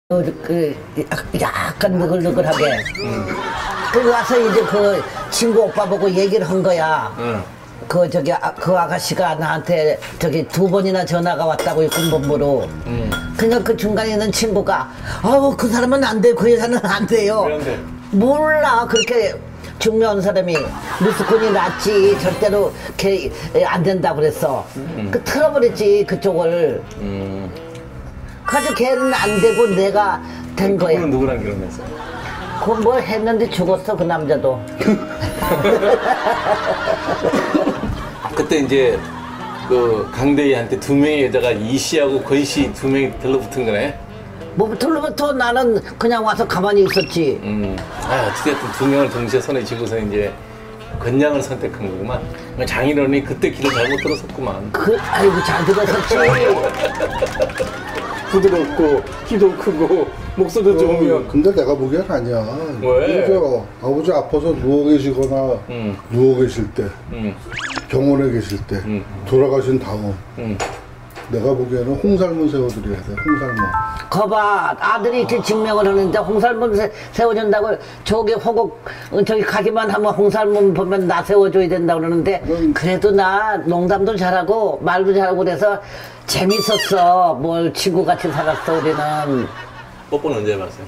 약간 느글느글하게. 그리고 와서 이제 그 친구 오빠 보고 얘기를 한 거야. 그 아가씨가 나한테 저기 2번이나 전화가 왔다고 군본부로. 그러니까 그 중간에 있는 친구가 그 사람은 안 돼, 그 여자는 안 돼요. 그런데 몰라 그렇게 중요한 사람이 미스콘이 낫지 절대로 걔 안 된다 그랬어. 그 틀어버렸지 그쪽을. 그래서 걔는 안 되고 내가 된 거야. 그분은 누구랑 결혼했어요? 그건 뭘 했는데 죽었어 그 남자도. 그때 이제 그 강대희한테 2명의 여자가 이씨하고 권씨 2명이 들러붙은 거네. 뭐 들로부터 나는 그냥 와서 가만히 있었지. 어쨌든 2명을 동시에 손에 쥐고서 이제 건양을 선택한 거구만. 장인어른이 그때 길을 잘못 들었었구만. 아이고 잘 들었었지. 부드럽고 키도 크고 목소리도 좋으면. 근데 내가 보기엔 아니야. 왜? 그러니까 아버지 아파서 누워 계시거나 누워 계실 때, 병원에 계실 때, 돌아가신 다음 내가 보기에는 홍살문 세워드려야 돼. 홍살문. 거봐 아들이 이렇게 증명을 하는데 홍살문 세워준다고 저기 호국 저기 가기만 하면 홍살문 보면 나 세워줘야 된다 그러는데 그래도 나 농담도 잘하고 말도 잘하고 그래서 재밌었어. 뭘 친구같이 살았어 우리는. 뽀뽀는 언제 해봤어요?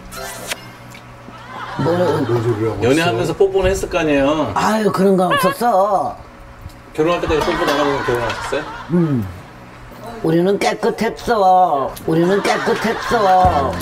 뭘 뭔 소리야? 연애하면서 뽀뽀는 했을 거 아니에요? 아유 그런 거 없었어. 결혼할 때까지 뽀뽀 나가보면 결혼하셨어요? 우리는 깨끗했어. 우리는 깨끗했어.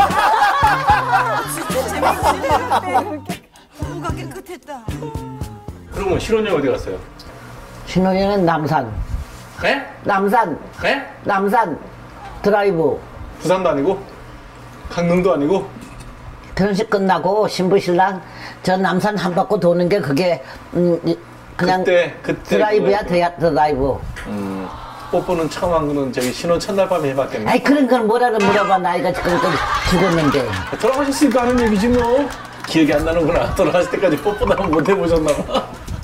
부부가 깨끗했다. 그러면 신혼여행 어디 갔어요? 신혼여행은 남산. 네? 남산. 네? 남산 드라이브. 부산도 아니고? 강릉도 아니고? 결혼식 끝나고 신부 신랑 저 남산 한 바퀴 도는 게 그게 그냥 그때 드라이브야 드라이브. 뽀뽀는 처음 한 거는 저기 신혼 첫날 밤에 해봤겠네. 아이 그런 걸 뭐라를 물어봐. 나이가 지금 죽었는데. 돌아가셨으니까 하는 얘기지 뭐. 기억이 안 나는구나. 돌아가실 때까지 뽀뽀도 한번 못 해보셨나 봐.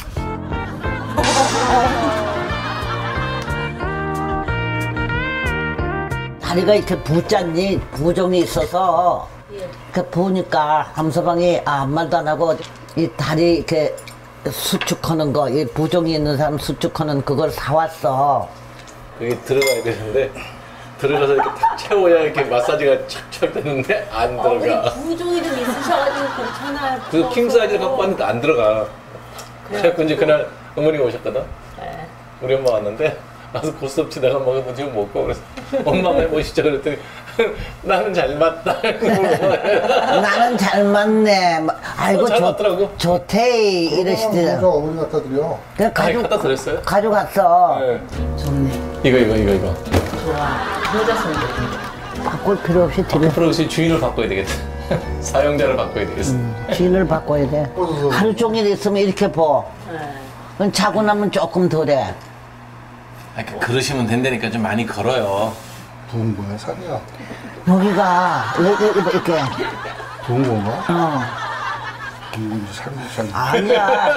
다리가 이렇게 부짠니 부종이 있어서 그 부으니까 함서방이 아무 말도 안 하고 이 다리 이렇게 수축하는 거, 이 부종이 있는 사람 수축하는 그걸 사왔어. 여기 들어가야 되는데 들어가서 이렇게 탁 채워야 이렇게 마사지가 착착 되는데 안 들어가. 부종이 좀 있으셔가지고 괜찮아요. 그 킹사이즈를 갖고 왔는데 안 들어가. 그래갖고 이제 그날 어머니가 오셨거든. 네. 우리 엄마 왔는데 와서 고스톱치 내가 먹어도 지금 먹고 그래서 엄마가 해보시죠 그랬더니 나는 잘 맞다. 나는 잘 맞네. 아이고 잘 맞더라고. 좋대 이러시더라. 저 어머니 갖다 드려. 그냥 아니 갖다 드렸어요? 가져갔어. 네. 좋네. 이거. 좋아. 여자 손. 바꿀 필요 없이 드려. 앞으로 혹시 주인을 바꿔야 되겠다. 사용자를 바꿔야 되겠어. 주인을 바꿔야 돼. 하루 종일 있으면 이렇게 보. 그럼 자고 나면 조금 덜해. 그러시면 된다니까 좀 많이 걸어요. 부은 거야? 살이야? 여기가 이렇게. 부은 건가? 부은 건지 살이. 아니야.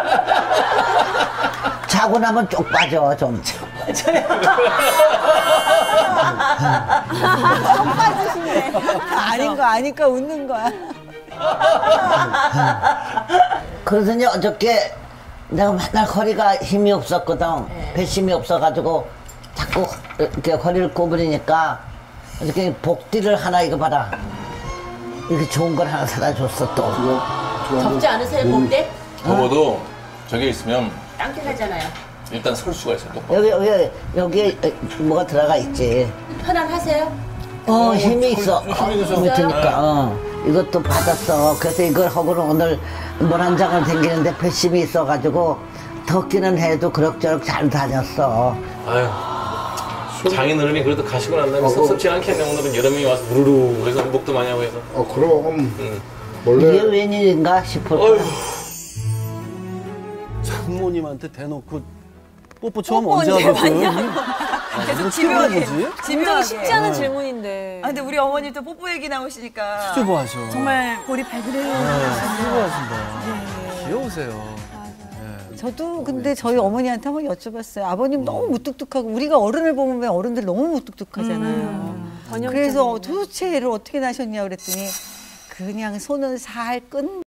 자고 나면 쪽 빠져 좀. 아닌 거 아니까 웃는 거야. 그래서 이제 어저께 내가 맨날 허리가 힘이 없었거든. 배심이 없어가지고 자꾸 이렇게 허리를 구부리니까 이렇게 복디를 하나 이거 봐라. 이렇게 좋은 걸 하나 사다 줬어 또. 덥지 않으세요, 봄때? 더워도 저기 있으면 땅길하잖아요. 일단 설 수가 있어. 또. 여기에 뭐가 들어가 있지. 편안하세요? 힘이 있어. 힘이 드니까. 이것도 받았어. 그래서 이걸 하고는 오늘 물 한 장을 댕기는데 배심이 있어가지고 덥기는 해도 그럭저럭 잘 다녔어. 아유. 장인어른이 그래도 가시고 난 다음에 섭섭지 않겠네. 오늘은 여러 명이 와서 우르르 해서 행복도 많이 하고 해서. 그럼. 이게 원래 웬일인가 싶을 어휴. 거야. 장모님한테 대놓고 뽀뽀 처음 언제 하셨어요? 계속 집요하게. 굉장히 쉽지 않은 질문인데. 근데 우리 어머니 또 뽀뽀 얘기 나오시니까 수줍어하셔. 정말 볼이 발그레요. 수줍어하신다. 귀여우세요. 저도 근데 저희 어머니한테 한번 여쭤봤어요. 아버님 너무 무뚝뚝하고 우리가 어른을 보면 왜 어른들 너무 무뚝뚝하잖아요. 그래서 도대체 애를 어떻게 낳으셨냐 그랬더니 그냥 손을 살 끈